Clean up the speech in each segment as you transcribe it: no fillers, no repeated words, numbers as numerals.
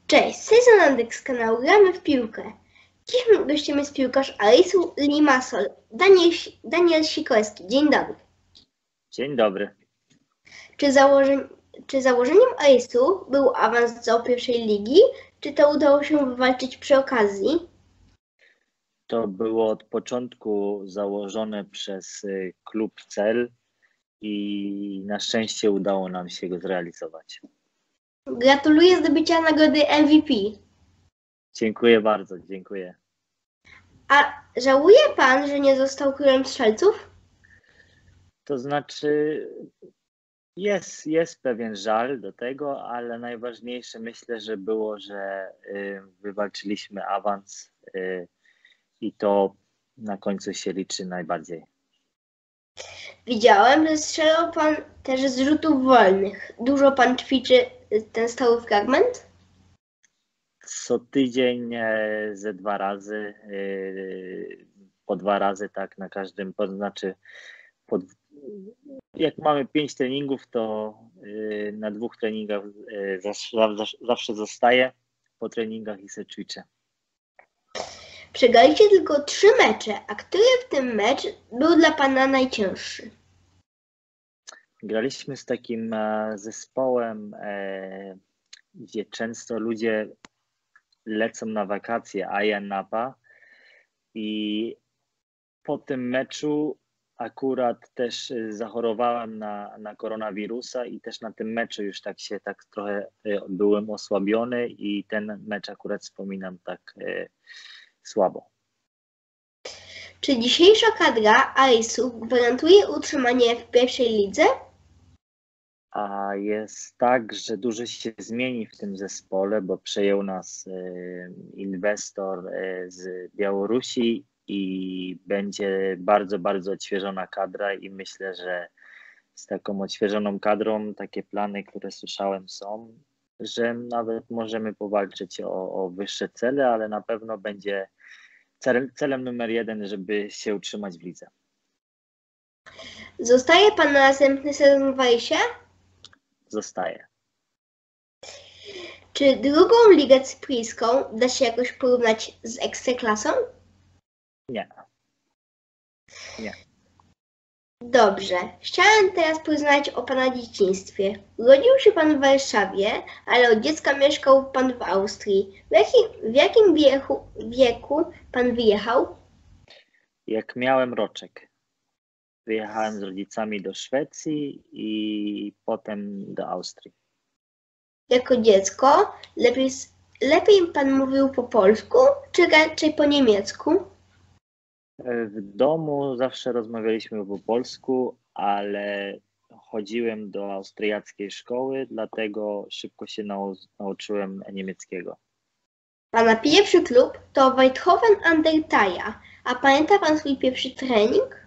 Cześć, z tej strony Andek z kanału Gramy w Piłkę. Dzisiaj gościem jest piłkarz Alisu Limassol, Daniel Sikorski. Dzień dobry. Dzień dobry. Czy założeniem Alisu był awans do pierwszej ligi, czy to udało się wywalczyć przy okazji? To było od początku założone przez klub cel i na szczęście udało nam się go zrealizować. Gratuluję zdobycia nagrody MVP. Dziękuję bardzo, dziękuję. A żałuje pan, że nie został królem strzelców? To znaczy jest pewien żal do tego, ale najważniejsze myślę, że było, że wywalczyliśmy awans i to na końcu się liczy najbardziej. Widziałem, że strzelał pan też z rzutów wolnych. Dużo pan ćwiczy ten stały fragment? Co tydzień ze 2 razy, po 2 razy tak na każdym, to znaczy jak mamy 5 treningów, to na 2 treningach zawsze zostaję po treningach i se ćwiczę. Przegraliście tylko 3 mecze, a który w tym mecz był dla pana najcięższy? Graliśmy z takim zespołem, gdzie często ludzie lecą na wakacje, Ayia Napa, i po tym meczu akurat też zachorowałem na koronawirusa i też na tym meczu już tak trochę byłem osłabiony i ten mecz akurat wspominam tak słabo. Czy dzisiejsza kadra Alisu gwarantuje utrzymanie w pierwszej lidze? A jest tak, że dużo się zmieni w tym zespole, bo przejął nas inwestor z Białorusi i będzie bardzo, bardzo odświeżona kadra i myślę, że z taką odświeżoną kadrą takie plany, które słyszałem, są, że nawet możemy powalczyć o wyższe cele, ale na pewno będzie celem numer 1, żeby się utrzymać w lidze. Zostaje pan na następny sezon w Alisie? Zostaje. Czy drugą ligę cypryjską da się jakoś porównać z Ekstraklasą? Nie. Dobrze. Chciałem teraz porozmawiać o pana dzieciństwie. Urodził się pan w Warszawie, ale od dziecka mieszkał pan w Austrii. W jakim wieku pan wyjechał? Jak miałem roczek. Wyjechałem z rodzicami do Szwecji i potem do Austrii. Jako dziecko lepiej pan mówił po polsku, czy raczej po niemiecku? W domu zawsze rozmawialiśmy po polsku, ale chodziłem do austriackiej szkoły, dlatego szybko się nauczyłem niemieckiego. Pana pierwszy klub to Weidhofen an der Thaya. A pamięta pan swój pierwszy trening?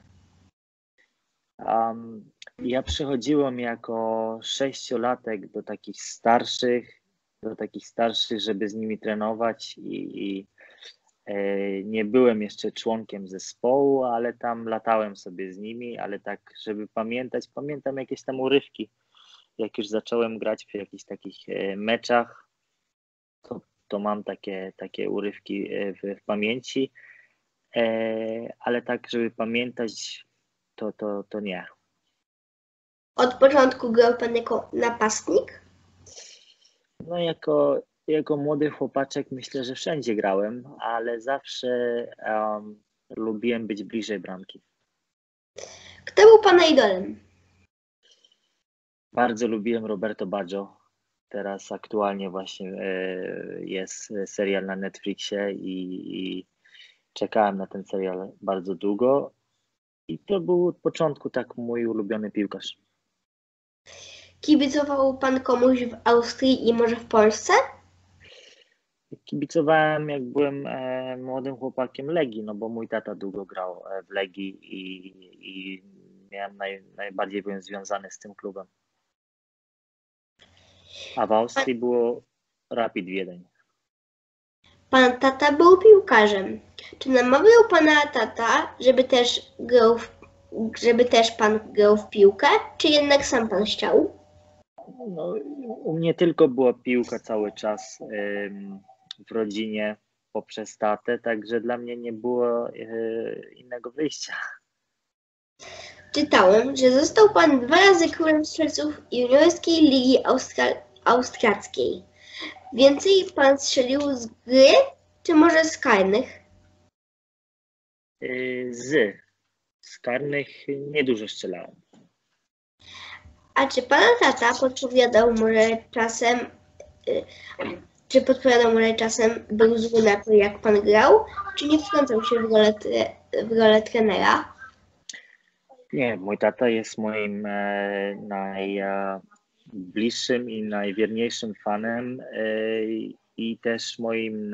Ja przychodziłem jako 6-latek do takich starszych, żeby z nimi trenować i nie byłem jeszcze członkiem zespołu, ale tam latałem sobie z nimi, ale tak, żeby pamiętam jakieś tam urywki. Jak już zacząłem grać w jakichś takich meczach, to mam takie urywki w pamięci, ale tak, żeby pamiętać, to nie. Od początku grał pan jako napastnik? No jako młody chłopaczek myślę, że wszędzie grałem, ale zawsze lubiłem być bliżej bramki. Kto był pana idolem? Bardzo lubiłem Roberto Baggio. Teraz aktualnie właśnie jest serial na Netflixie i czekałem na ten serial bardzo długo. I to był od początku tak mój ulubiony piłkarz. Kibicował pan komuś w Austrii i może w Polsce? Kibicowałem, jak byłem młodym chłopakiem Legii, no bo mój tata długo grał w Legii i miałem najbardziej byłem związany z tym klubem. A w Austrii było Rapid Wiedeń. Pan tata był piłkarzem. Czy namawiał pana tata, żeby też pan grał w piłkę, czy jednak sam pan chciał? No, u mnie tylko była piłka cały czas w rodzinie poprzez tatę, także dla mnie nie było innego wyjścia. Czytałem, że został pan 2 razy królem strzelców juniorskiej ligi austriackiej. Więcej pan strzelił z gry, czy może z karnych? Z karnych niedużo strzelałem. A czy pana tata podpowiadał może czasem, był zły na to, jak pan grał, czy nie wtrącał się w rolę trenera? Nie, mój tata jest moim najbliższym i najwierniejszym fanem i też moim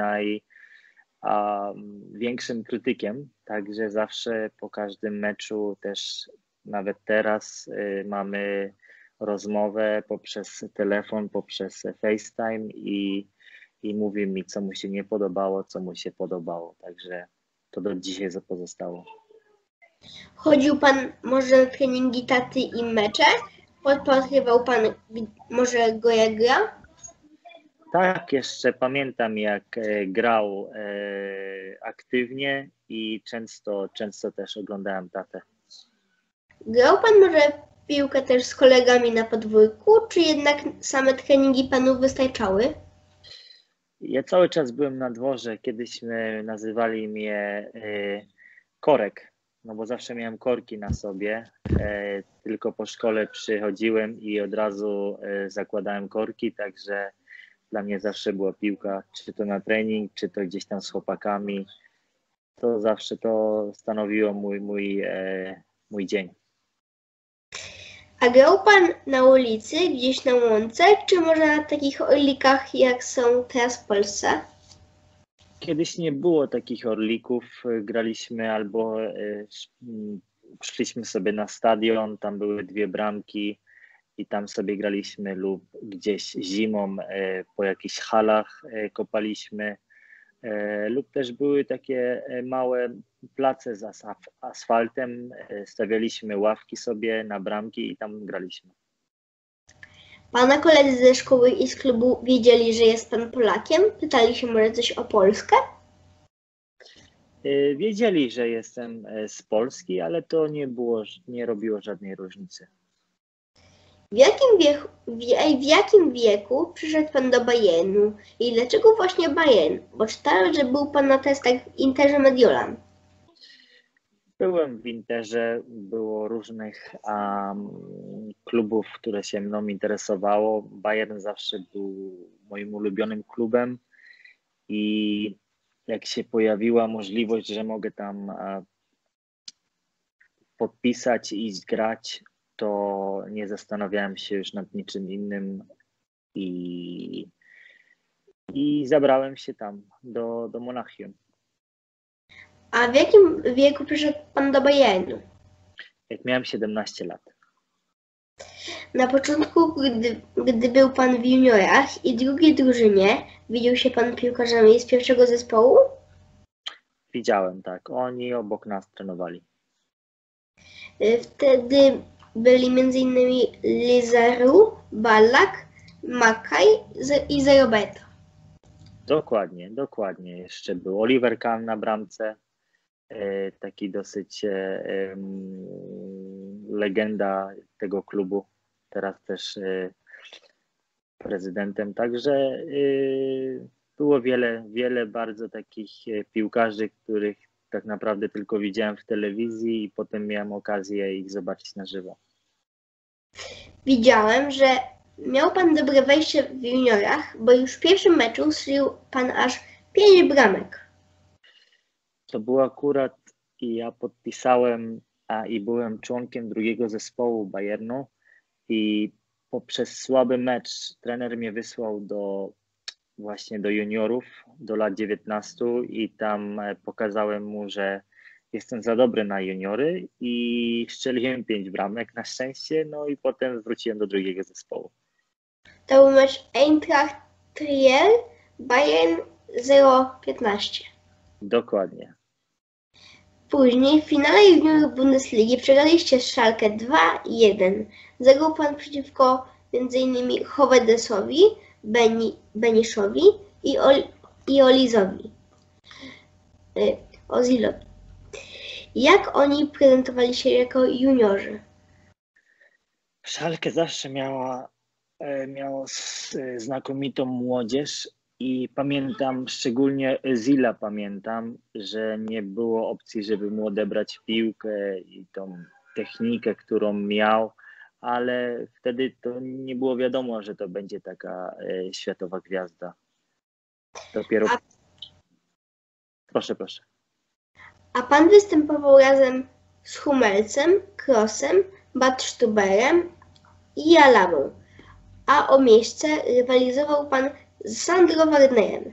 największym krytykiem, także zawsze po każdym meczu, też nawet teraz mamy rozmowę poprzez telefon, poprzez FaceTime i mówi mi, co mu się nie podobało, co mu się podobało, także to do dzisiaj pozostało. Chodził pan może na treningi taty i mecze? Podpatrywał pan może go jak gra? Tak, jeszcze pamiętam, jak grał aktywnie i często też oglądałem tatę. Grał pan może w piłkę też z kolegami na podwórku, czy jednak same treningi panu wystarczały? Ja cały czas byłem na dworze, kiedyś nazywali mnie korek, no bo zawsze miałem korki na sobie, tylko po szkole przychodziłem i od razu zakładałem korki, także dla mnie zawsze była piłka, czy to na trening, czy to gdzieś tam z chłopakami, to zawsze to stanowiło mój dzień. A grał pan na ulicy, gdzieś na łące, czy może na takich orlikach, jak są teraz w Polsce? Kiedyś nie było takich orlików, graliśmy albo szliśmy sobie na stadion, tam były 2 bramki i tam sobie graliśmy lub gdzieś zimą po jakichś halach kopaliśmy lub też były takie małe place z asfaltem, stawialiśmy ławki sobie na bramki i tam graliśmy. Pana koledzy ze szkoły i z klubu wiedzieli, że jest pan Polakiem? Pytali się może coś o Polskę? Wiedzieli, że jestem z Polski, ale to nie robiło żadnej różnicy. W jakim wieku przyszedł pan do Bayernu i dlaczego właśnie Bayern? Bo czytałem, że był pan na testach w Interze Mediolan. Byłem w Interze, było różnych klubów, które się mną interesowało. Bayern zawsze był moim ulubionym klubem i jak się pojawiła możliwość, że mogę tam podpisać i iść grać, to nie zastanawiałem się już nad niczym innym i zabrałem się tam do Monachium. A w jakim wieku przyszedł pan do Bayernu? Jak miałem 17 lat. Na początku, gdy był pan w juniorach i drugiej drużynie, widział się pan piłkarzami z pierwszego zespołu? Widziałem, tak. Oni obok nas trenowali. Wtedy byli m.in. Lizaru, Ballack, Mackay i Roberto. Dokładnie. Jeszcze był Oliver Kahn na bramce, taki dosyć legenda tego klubu, teraz też prezydentem, także było wiele bardzo takich piłkarzy, których tak naprawdę tylko widziałem w telewizji i potem miałem okazję ich zobaczyć na żywo. Widziałem, że miał pan dobre wejście w juniorach, bo już w pierwszym meczu strzelił pan aż 5 bramek. To było akurat i ja podpisałem i byłem członkiem drugiego zespołu Bayernu i poprzez słaby mecz trener mnie wysłał właśnie do juniorów, do lat 19 i tam pokazałem mu, że jestem za dobry na juniory i strzeliłem 5 bramek na szczęście, no i potem wróciłem do drugiego zespołu. To był mecz Eintracht Trier, Bayern 0-15. Dokładnie. Później w finale juniorów Bundesligi przegraliście z Schalke 2-1. Zagrał pan przeciwko m.in. Hovedesowi, Beniszowi i Ozilowi. Jak oni prezentowali się jako juniorzy? Schalke zawsze miało znakomitą młodzież i pamiętam, szczególnie Özila pamiętam, że nie było opcji, żeby mu odebrać piłkę i tą technikę, którą miał, ale wtedy to nie było wiadomo, że to będzie taka światowa gwiazda. Dopiero... Proszę. A pan występował razem z Hummelsem, Kroosem, Badstuberem i Alabą, a o miejsce rywalizował pan z Sandro Wagnerem.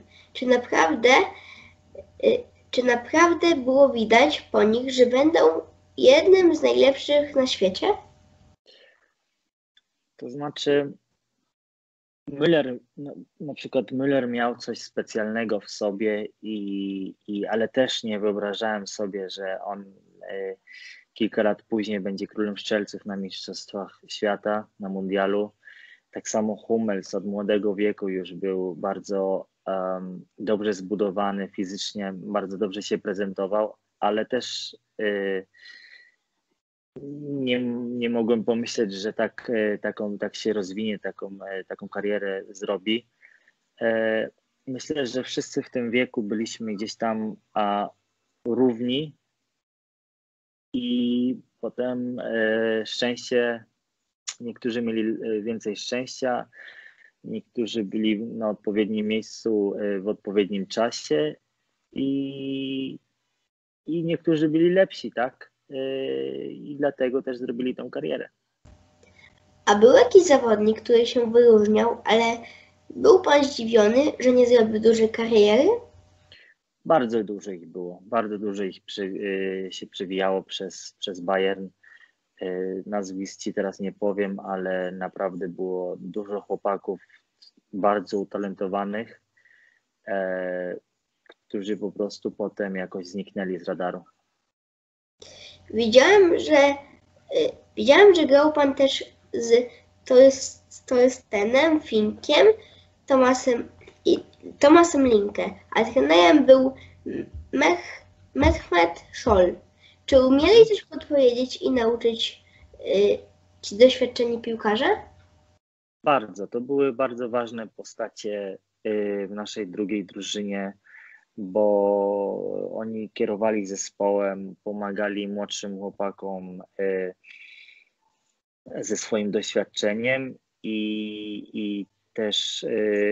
Czy naprawdę było widać po nich, że będą jednym z najlepszych na świecie? To znaczy, Müller, na przykład Müller miał coś specjalnego w sobie, ale też nie wyobrażałem sobie, że on kilka lat później będzie królem strzelców na Mistrzostwach Świata, na Mundialu. Tak samo Hummels od młodego wieku już był bardzo dobrze zbudowany fizycznie, bardzo dobrze się prezentował, ale też nie mogłem pomyśleć, że tak się rozwinie, taką karierę zrobi. Myślę, że wszyscy w tym wieku byliśmy gdzieś tam równi i potem szczęście, niektórzy mieli więcej szczęścia, niektórzy byli na odpowiednim miejscu w odpowiednim czasie i niektórzy byli lepsi, tak? I dlatego też zrobili tą karierę. A był jakiś zawodnik, który się wyróżniał, ale był pan zdziwiony, że nie zrobił dużej kariery? Bardzo dużo ich było. Bardzo dużo ich się przewijało przez Bayern. Nazwisk ci teraz nie powiem, ale naprawdę było dużo chłopaków bardzo utalentowanych, którzy po prostu potem jakoś zniknęli z radaru. Widziałem, że grał pan też z Torstenem Finkiem, Tomasem Linke, a trenerem był Mehmet Scholl. Czy umieli coś podpowiedzieć i nauczyć ci doświadczeni piłkarze? Bardzo. To były bardzo ważne postacie w naszej drugiej drużynie, bo oni kierowali zespołem, pomagali młodszym chłopakom ze swoim doświadczeniem i też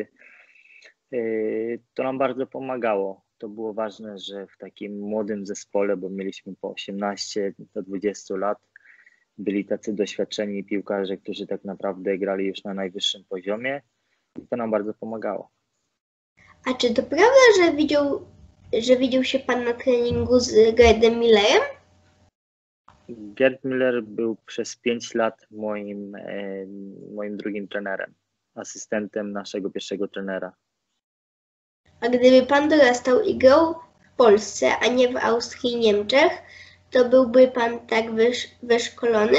to nam bardzo pomagało. To było ważne, że w takim młodym zespole, bo mieliśmy po 18 do 20 lat, byli tacy doświadczeni piłkarze, którzy tak naprawdę grali już na najwyższym poziomie i to nam bardzo pomagało. A czy to prawda, że widział się pan na treningu z Gerdem Millerem? Gerd Müller był przez 5 lat moim drugim trenerem, asystentem naszego pierwszego trenera. A gdyby pan dorastał i grał w Polsce, a nie w Austrii i Niemczech, to byłby pan tak wyszkolony?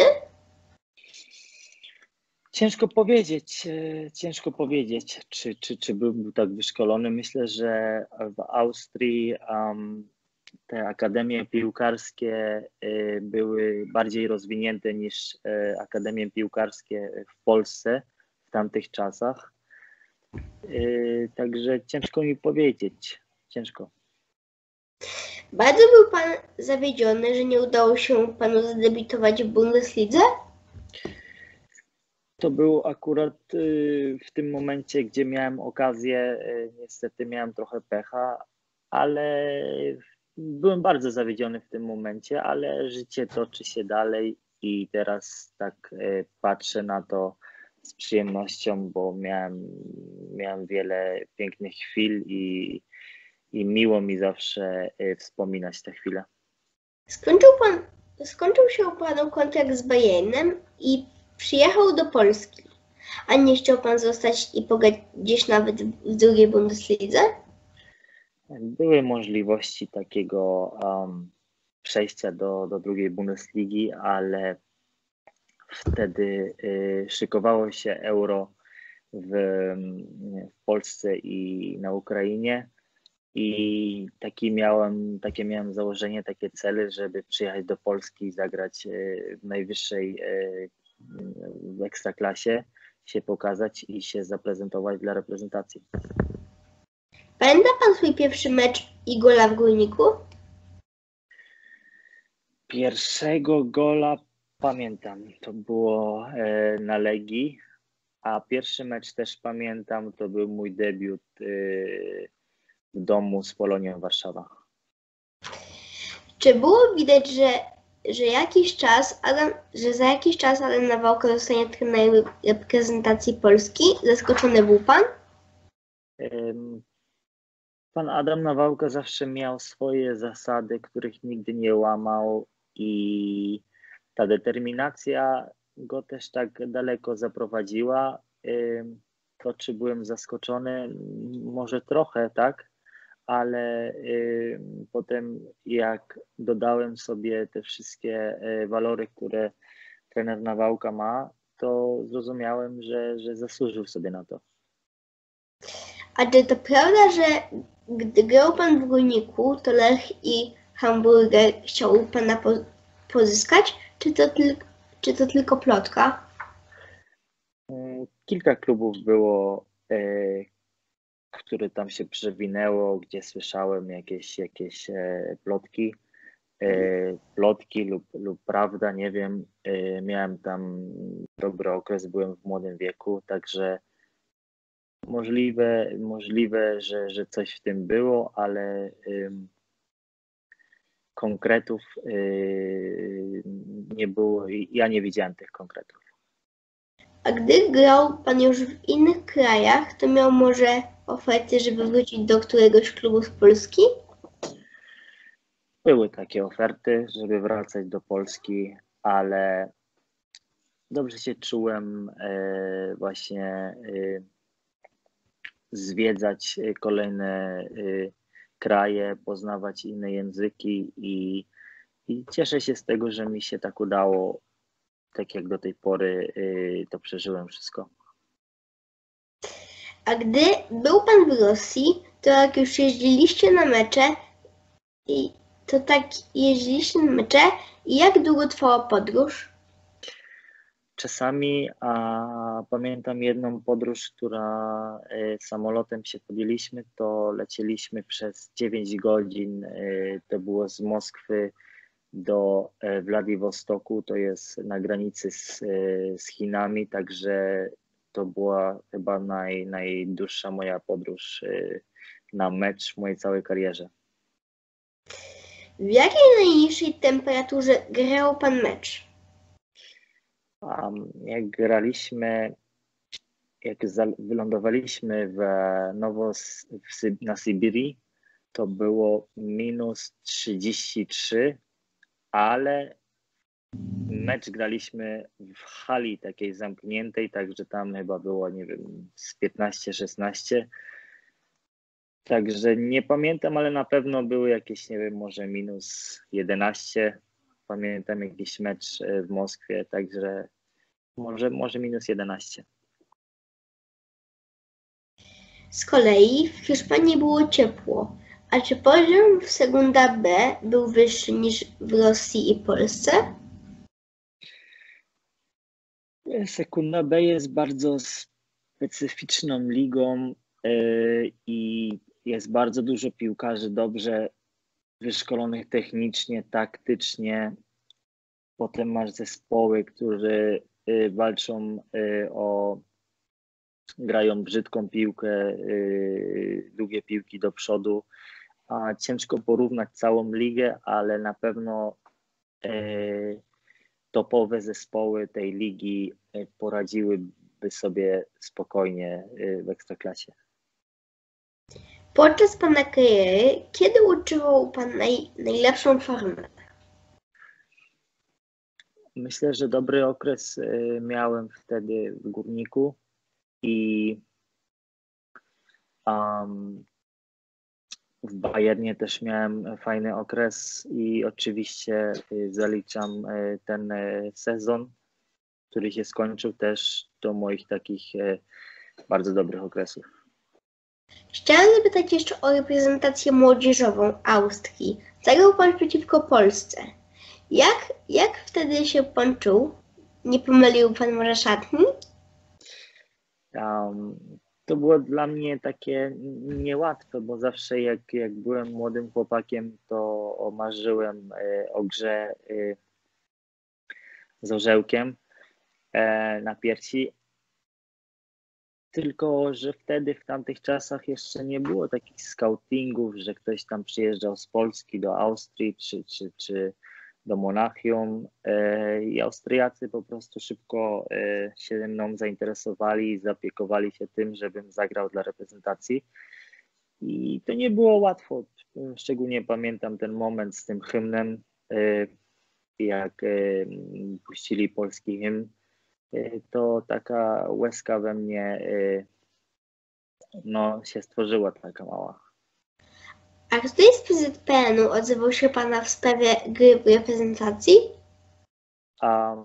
Ciężko powiedzieć, czy był tak wyszkolony. Myślę, że w Austrii te akademie piłkarskie były bardziej rozwinięte niż akademie piłkarskie w Polsce w tamtych czasach. Także ciężko mi powiedzieć. Ciężko. Bardzo był pan zawiedziony, że nie udało się panu zadebiutować w Bundeslidze? To był akurat w tym momencie, gdzie miałem okazję, niestety miałem trochę pecha, ale byłem bardzo zawiedziony w tym momencie, ale życie toczy się dalej i teraz tak patrzę na to z przyjemnością, bo miałem wiele pięknych chwil i miło mi zawsze wspominać te chwile. Skończył się panu kontrakt z Bayernem i przyjechał do Polski. A nie chciał pan zostać i pograć gdzieś nawet w drugiej Bundeslidze? Były możliwości takiego przejścia do drugiej Bundesligi, ale wtedy szykowało się Euro w Polsce i na Ukrainie. I takie miałem założenie, takie cele, żeby przyjechać do Polski i zagrać w najwyższej w ekstraklasie, się pokazać i się zaprezentować dla reprezentacji. Pamięta pan swój pierwszy mecz i gola w Górniku? Pierwszego gola pamiętam, to było na Legii, a pierwszy mecz też pamiętam, to był mój debiut w domu z Polonią Warszawa. Czy było widać, że za jakiś czas Adam Nawałka zostanie trenerem reprezentacji Polski? Zaskoczony był pan? Pan Adam Nawałka zawsze miał swoje zasady, których nigdy nie łamał i ta determinacja go też tak daleko zaprowadziła. To, czy byłem zaskoczony, może trochę, tak, ale potem jak dodałem sobie te wszystkie walory, które trener Nawałka ma, to zrozumiałem, że zasłużył sobie na to. A czy to prawda, że gdy grał pan w Górniku, to Lech i Hamburger chciał pana pozyskać, czy to tylko plotka? Kilka klubów było, które tam się przewinęło, gdzie słyszałem jakieś plotki lub prawda, nie wiem. Miałem tam dobry okres, byłem w młodym wieku, także możliwe, że coś w tym było, ale konkretów nie było i ja nie widziałem tych konkretów. A gdy grał pan już w innych krajach, to miał może oferty, żeby wrócić do któregoś klubu z Polski? Były takie oferty, żeby wracać do Polski, ale dobrze się czułem właśnie zwiedzać kolejne kraje, poznawać inne języki i cieszę się z tego, że mi się tak udało, tak jak do tej pory to przeżyłem wszystko. A gdy był pan w Rosji, to jak już jeździliście na mecze, i jak długo trwała podróż? Czasami, pamiętam jedną podróż, samolotem się podjęliśmy, to lecieliśmy przez 9 godzin, to było z Moskwy do Władiwostoku, to jest na granicy z Chinami, także to była chyba najdłuższa moja podróż na mecz w mojej całej karierze. W jakiej najniższej temperaturze grał pan mecz? Jak wylądowaliśmy na Syberii, to było -33, ale mecz graliśmy w hali takiej zamkniętej, także tam chyba było, nie wiem, z 15-16. Także nie pamiętam, ale na pewno były jakieś, nie wiem, może -11. Pamiętam jakiś mecz w Moskwie, także może -11. Z kolei w Hiszpanii było ciepło. A czy poziom w Segunda B był wyższy niż w Rosji i Polsce? Segunda B jest bardzo specyficzną ligą i jest bardzo dużo piłkarzy dobrze wyszkolonych technicznie, taktycznie. Potem masz zespoły, które walczą grają brzydką piłkę, długie piłki do przodu. Ciężko porównać całą ligę, ale na pewno topowe zespoły tej ligi poradziłyby sobie spokojnie w Ekstraklasie. Podczas pana kariery, kiedy utrzymał pan najlepszą formę? Myślę, że dobry okres miałem wtedy w Górniku i w Bayernie też miałem fajny okres i oczywiście zaliczam ten sezon, który się skończył też do moich takich bardzo dobrych okresów. Chciałam zapytać jeszcze o reprezentację młodzieżową Austrii. Zagrał pan przeciwko Polsce. Jak wtedy się pan czuł? Nie pomylił pan może szatni? To było dla mnie takie niełatwe, bo zawsze jak byłem młodym chłopakiem, to marzyłem o grze z orzełkiem na piersi. Tylko że wtedy, w tamtych czasach jeszcze nie było takich scoutingów, że ktoś tam przyjeżdżał z Polski do Austrii czy do Monachium i Austriacy po prostu szybko się ze mną zainteresowali i zaopiekowali się tym, żebym zagrał dla reprezentacji. I to nie było łatwo. Szczególnie pamiętam ten moment z tym hymnem, jak puścili polski hymn. To taka łezka we mnie się stworzyła, taka mała. A który z PZPN-u odzywał się pana w sprawie gry w reprezentacji? A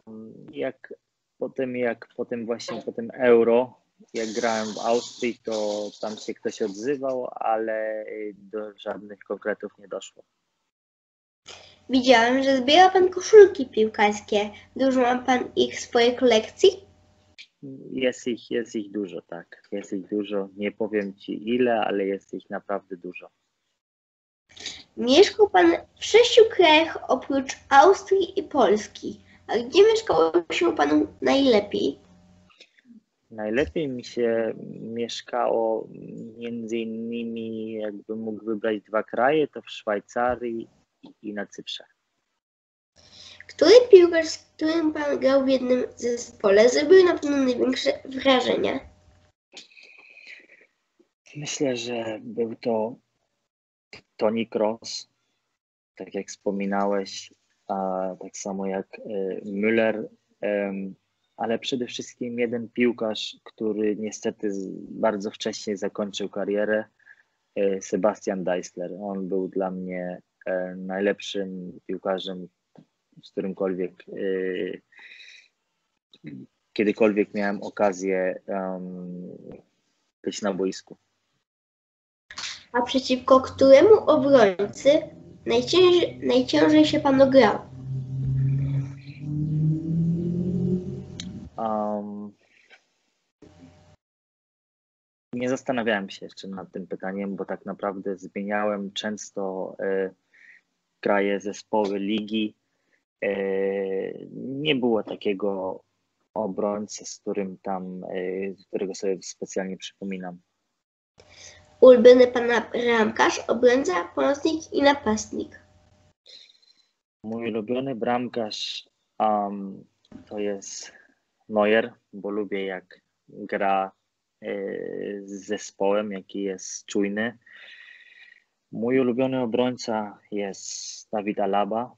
po tym Euro, jak grałem w Austrii, to tam się ktoś odzywał, ale do żadnych konkretów nie doszło. Widziałem, że zbiera pan koszulki piłkarskie. Dużo ma pan ich w swojej kolekcji? Jest ich dużo, tak. Jest ich dużo. Nie powiem ci ile, ale jest ich naprawdę dużo. Mieszkał pan w 6 krajach oprócz Austrii i Polski. A gdzie mieszkało się panu najlepiej? Najlepiej mi się mieszkało między innymi, jakbym mógł wybrać 2 kraje, to w Szwajcarii i na Cyprze. Który piłkarz, z którym pan grał w jednym zespole, zrobił na pewno największe wrażenie? Myślę, że był to Toni Kroos, tak jak wspominałeś, tak samo jak Müller, ale przede wszystkim jeden piłkarz, który niestety bardzo wcześnie zakończył karierę, Sebastian Deisler. On był dla mnie najlepszym piłkarzem, z którymkolwiek kiedykolwiek miałem okazję być na boisku. A przeciwko któremu obrońcy najciężej się panu grał? Nie zastanawiałem się jeszcze nad tym pytaniem, bo tak naprawdę zmieniałem często kraje, zespoły, ligi. Nie było takiego obrońcy, z którego sobie specjalnie przypominam. Ulubiony pana bramkarz, obrońca, pomocnik i napastnik. Mój ulubiony bramkarz to jest Neuer, bo lubię jak gra z zespołem, jaki jest czujny. Mój ulubiony obrońca jest David Alaba.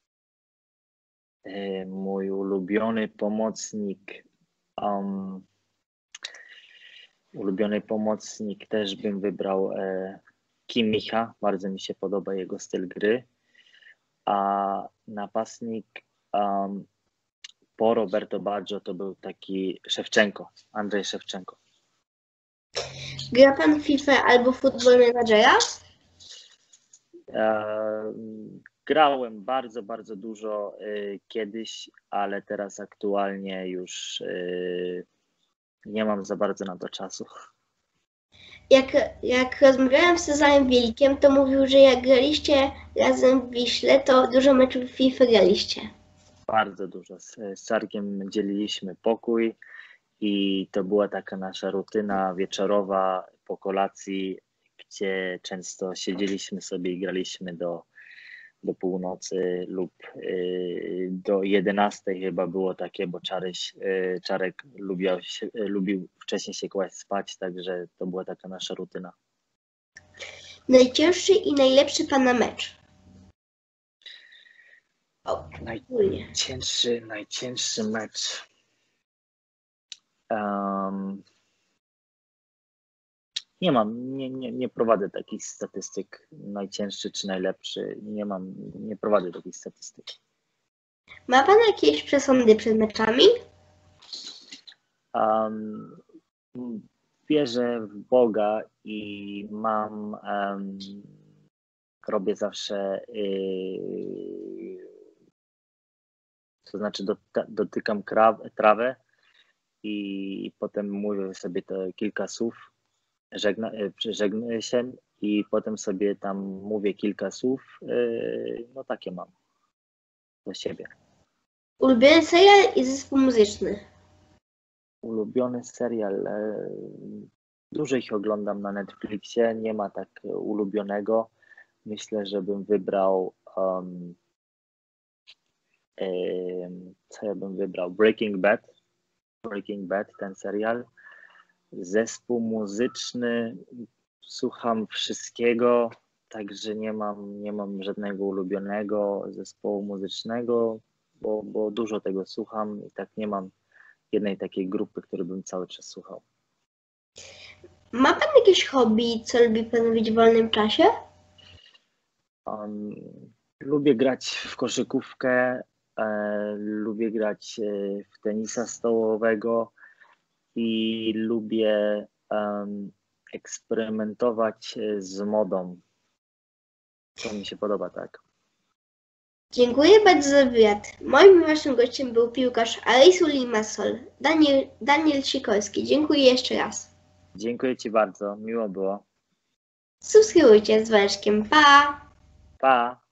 Mój ulubiony pomocnik też bym wybrał Kimmicha. Bardzo mi się podoba jego styl gry. A napastnik po Roberto Baggio to był taki Andrzej Szewczenko. Gra pan w FIFA albo Football Managera? Grałem bardzo, bardzo dużo kiedyś, ale teraz aktualnie już nie mam za bardzo na to czasu. Jak rozmawiałem z Cezarem Wielikiem, to mówił, że jak graliście razem w Wiśle, to dużo meczów FIFA graliście. Bardzo dużo. Z Czarkiem dzieliliśmy pokój i to była taka nasza rutyna wieczorowa po kolacji, gdzie często siedzieliśmy sobie i graliśmy do północy lub do 11 chyba było takie, bo Czarek lubił wcześniej się kłaść spać, także to była taka nasza rutyna. Najcięższy i najlepszy pana mecz? Najcięższy mecz. Nie prowadzę takich statystyk, najcięższy czy najlepszy, nie prowadzę takich statystyk. Ma pan jakieś przesądy przed meczami? Um, Wierzę w Boga i robię zawsze, to znaczy dotykam trawę i potem mówię sobie to kilka słów, żegnę się i potem sobie tam mówię kilka słów, no takie mam do siebie. Ulubiony serial i zespół muzyczny. Ulubiony serial, dużo ich oglądam na Netflixie, nie ma tak ulubionego. Myślę, że bym wybrał, co ja bym wybrał? Breaking Bad, ten serial. Zespół muzyczny, słucham wszystkiego, także nie mam żadnego ulubionego zespołu muzycznego, bo dużo tego słucham i tak nie mam jednej takiej grupy, której bym cały czas słuchał. Ma pan jakieś hobby, co lubi pan robić w wolnym czasie? Lubię grać w koszykówkę, lubię grać w tenisa stołowego i lubię eksperymentować z modą. To mi się podoba, tak. Dziękuję bardzo za wywiad. Moim i waszym gościem był piłkarz Areisu Limassol, Daniel Sikorski. Dziękuję jeszcze raz. Dziękuję Ci bardzo, miło było. Subskrybujcie z dzwoneczkiem. Pa! Pa!